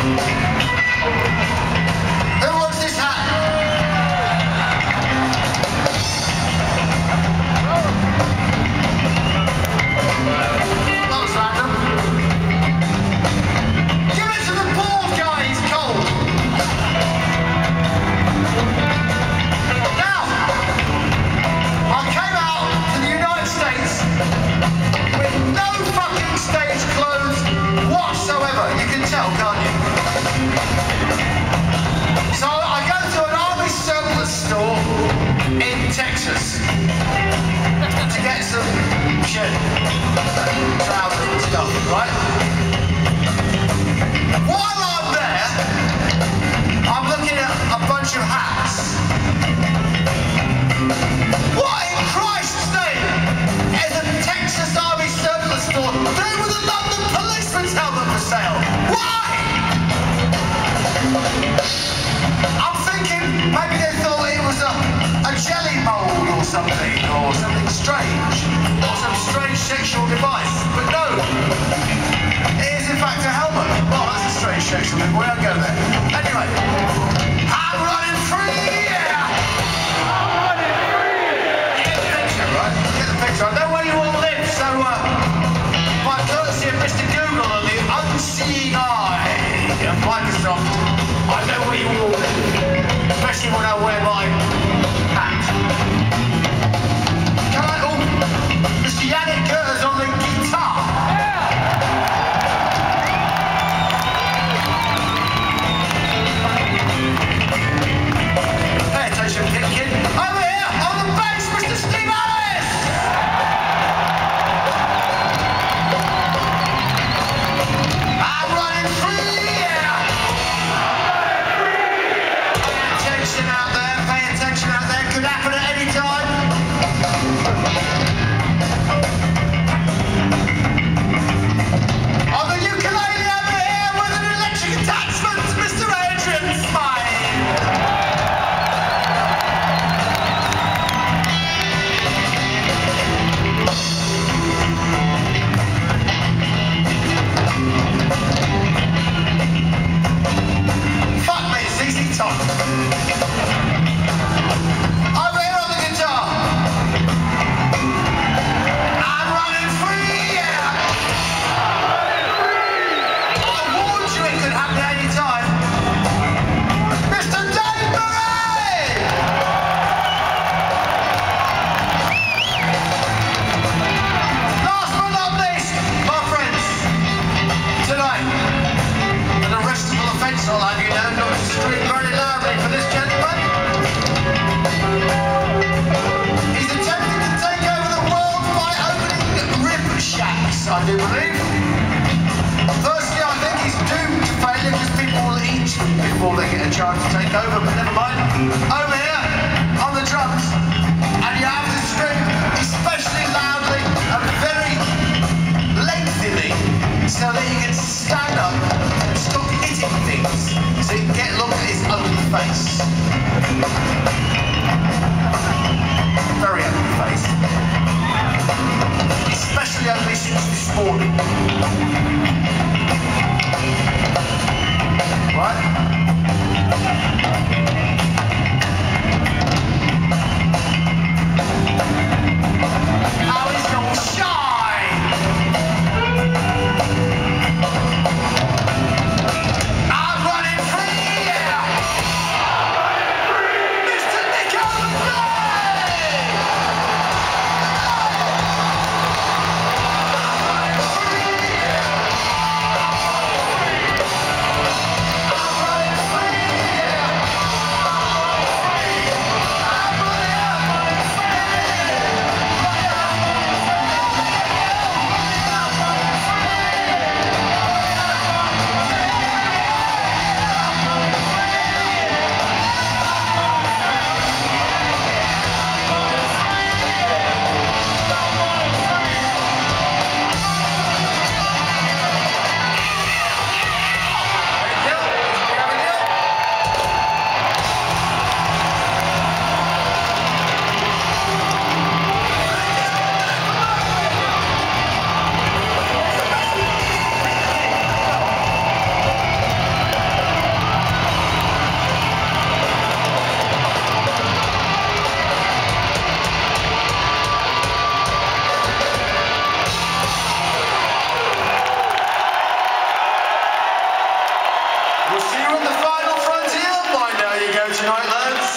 Who wants this hat? That was random. Give it to the bald guy, he's cold. Now, I came out to the United States with no fucking stage clothes whatsoever. You can tell, can't you? So I go to an army surplus store in Texas to get some shit, trousers and stuff, right? While I'm there, I'm looking at a bunch of hats. What in Christ's name is a Texas Army surplus store doing with a London policeman's helmet for sale? Why? I'm thinking maybe they thought it was a jelly mold or something strange, or some strange sexual device, but no, it is in fact a helmet. Oh, that's a strange sexual device, we don't go there. Anyway, I'm running free, yeah! I'm running free! You get the picture, right? You get the picture. I know where you all live, so by courtesy of Mr. Google and the unseeing eye of Microsoft, I know where you all live, especially when I wear my hat. Can I, Mr. Yannick Gerters on the guitar. Pay attention, kid. Over here, on the bass, Mr. Steve Ellis! I'm running free, yeah! Pay attention out there, could happen at any time. On the ukulele over here with an electric attachment, Mr. Adrian Smythe. Fuck me, it's easy top. Over here on the guitar. I'm running free, yeah! I warned you it could happen at any time. Mr. Dave Murray! Last but not least, my friends, tonight, an arrestable offence I'll have you know, not to scream very loudly for this gentleman. He's attempting to take over the world by opening rib shacks, I do believe. Firstly, I think he's doomed to failure because people will eat before they get a chance to take over, but never mind. Over here, on the drums, and you have to scream especially loudly and very lengthily so that he can stand up and stop hitting things so he can get a look at his own face. Very ugly face. Especially ugly since this morning. Right? You're on the final frontier. Mind how you go tonight, lads.